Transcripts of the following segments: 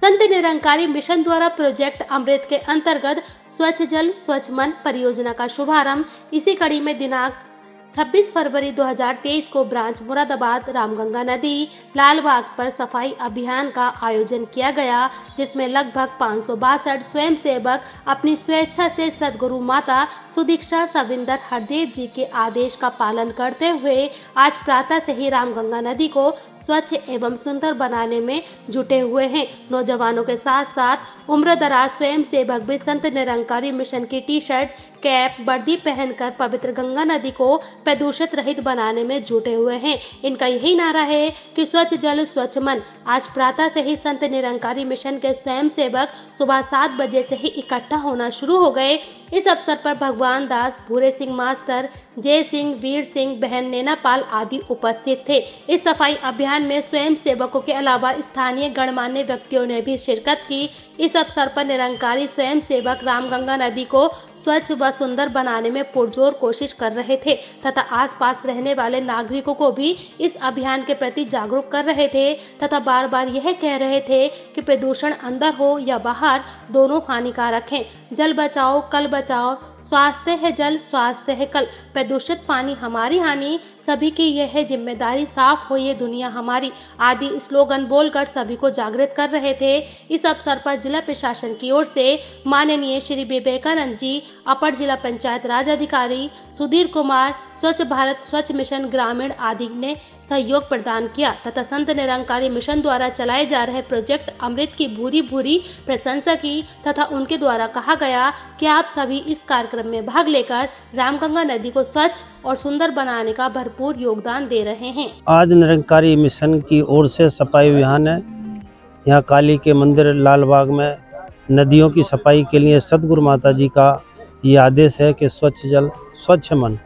संत Nirankari mission द्वारा project Amrit के अंतर्गत स्वच्छ जल स्वच्छ मन परियोजना का शुभारंभ इसी कड़ी में दिनांक 26 फरवरी 2023 को ब्रांच मुरादाबाद रामगंगा नदी लालबाग पर सफाई अभियान का आयोजन किया गया, जिसमें लगभग 562 स्वयंसेवक अपनी स्वेच्छा से सद्गुरु माता सुदीक्षा सविंदर हरदेव जी के आदेश का पालन करते हुए आज प्रातः से ही रामगंगा नदी को स्वच्छ एवं सुंदर बनाने में जुटे हुए हैं। नौजवानों के साथ साथ उम्रदराज स्वयंसेवक भी संत निरंकारी मिशन की टी शर्ट, कैप, वर्दी पहनकर पवित्र गंगा नदी को प्रदूषित रहित बनाने में जुटे हुए हैं। इनका यही नारा है कि स्वच्छ जल स्वच्छ मन। आज प्रातः से ही संत निरंकारी मिशन के स्वयंसेवक सुबह 7 बजे से ही इकट्ठा होना शुरू हो गए। इस अवसर पर भगवान दास, भूरे सिंह मास्टर, जय सिंह, वीर सिंह, बहन नैनापाल आदि उपस्थित थे। इस सफाई अभियान में स्वयंसेवकों के अलावा स्थानीय गणमान्य व्यक्तियों ने भी शिरकत की। इस अवसर पर निरंकारी स्वयंसेवक रामगंगा नदी को स्वच्छ व सुंदर बनाने में पुरजोर कोशिश कर रहे थे तथा आसपास रहने वाले नागरिकों को भी इस अभियान के प्रति जागरूक कर रहे थे तथा बार बार यह कह रहे थे कि प्रदूषण अंदर हो या बाहर दोनों हानिकारक हैं। जल बचाओ कल बचाओ, स्वास्थ्य है जल स्वास्थ्य है कल। प्रदूषित पानी हमारी हानि, सभी की यह है जिम्मेदारी, साफ हो ये दुनिया हमारी आदि स्लोगन बोलकर सभी को जागृत कर रहे थे। इस अवसर पर जिला प्रशासन की ओर से माननीय श्री विवेकानंद जी, अपर जिला पंचायत राज अधिकारी सुधीर कुमार, स्वच्छ भारत स्वच्छ मिशन ग्रामीण आदि ने सहयोग प्रदान किया तथा संत निरंकारी मिशन द्वारा चलाए जा रहे प्रोजेक्ट अमृत की भूरी भूरी प्रशंसा की तथा उनके द्वारा कहा गया कि आप सभी इस कार्यक्रम में भाग लेकर रामगंगा नदी को स्वच्छ और सुंदर बनाने का भरपूर योगदान दे रहे हैं। आज निरंकारी मिशन की ओर से सफाई अभियान है। यहाँ काली के मंदिर लालबाग में नदियों की सफाई के लिए सद्गुरु माता जी का ये आदेश है कि स्वच्छ जल स्वच्छ मन।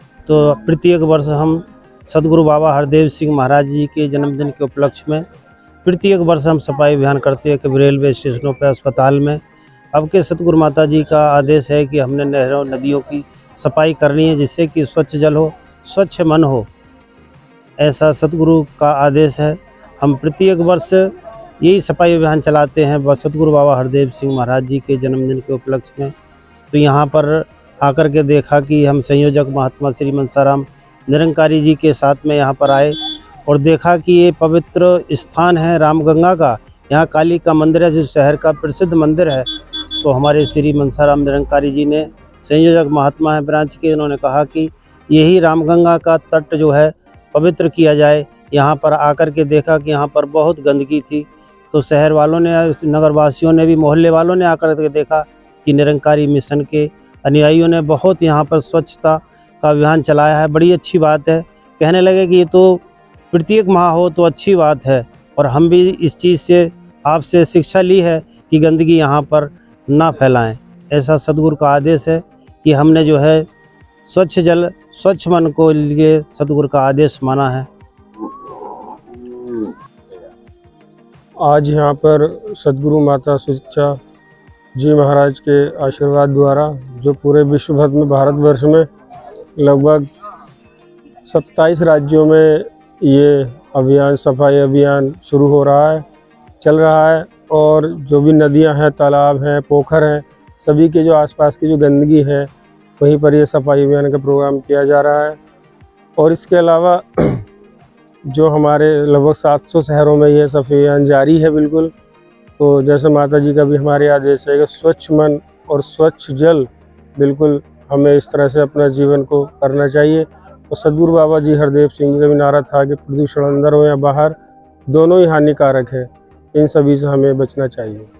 तो प्रत्येक वर्ष हम सद्गुरु बाबा हरदेव सिंह महाराज जी के जन्मदिन के उपलक्ष्य में प्रत्येक वर्ष हम सफाई अभियान करते हैं। कभी रेलवे स्टेशनों पर, अस्पताल में। अब के सद्गुरु माता जी का आदेश है कि हमने नहरों नदियों की सफाई करनी है, जिससे कि स्वच्छ जल हो स्वच्छ मन हो, ऐसा सद्गुरु का आदेश है। हम प्रत्येक वर्ष यही सफाई अभियान चलाते हैं सद्गुरु बाबा हरदेव सिंह महाराज जी के जन्मदिन के उपलक्ष्य में। तो यहाँ पर आकर के देखा कि हम संयोजक महात्मा श्री मनसाराम निरंकारी जी के साथ में यहाँ पर आए और देखा कि ये पवित्र स्थान है रामगंगा का। यहाँ काली का मंदिर है जो शहर का प्रसिद्ध मंदिर है। तो हमारे श्री मनसाराम निरंकारी जी ने, संयोजक महात्मा है ब्रांच के, उन्होंने कहा कि यही रामगंगा का तट जो है पवित्र किया जाए। यहाँ पर आकर के देखा कि यहाँ पर बहुत गंदगी थी। तो शहर वालों ने, नगरवासियों ने भी, मोहल्ले वालों ने आकर के देखा कि निरंकारी मिशन के अनुयायियों ने बहुत यहाँ पर स्वच्छता का अभियान चलाया है। बड़ी अच्छी बात है। कहने लगे कि ये तो प्रत्येक माह हो तो अच्छी बात है, और हम भी इस चीज़ से आपसे शिक्षा ली है कि गंदगी यहाँ पर ना फैलाएं। ऐसा सद्गुरु का आदेश है कि हमने जो है स्वच्छ जल स्वच्छ मन को लिए सद्गुरु का आदेश माना है। आज यहाँ पर सद्गुरु माता सुदीक्षा जी महाराज के आशीर्वाद द्वारा जो पूरे विश्व भर में, भारतवर्ष में लगभग 27 राज्यों में ये अभियान, सफाई अभियान शुरू हो रहा है, चल रहा है। और जो भी नदियां हैं, तालाब हैं, पोखर हैं, सभी के जो आसपास की जो गंदगी है वहीं पर ये सफाई अभियान का प्रोग्राम किया जा रहा है। और इसके अलावा जो हमारे लगभग 700 शहरों में ये सफाई अभियान जारी है बिल्कुल। तो जैसे माता जी का भी हमारे आदेश है कि स्वच्छ मन और स्वच्छ जल, बिल्कुल हमें इस तरह से अपना जीवन को करना चाहिए। और सद्गुरु बाबा जी हरदेव सिंह जी का भी नारा था कि प्रदूषण अंदर हो या बाहर दोनों ही हानिकारक है, इन सभी से हमें बचना चाहिए।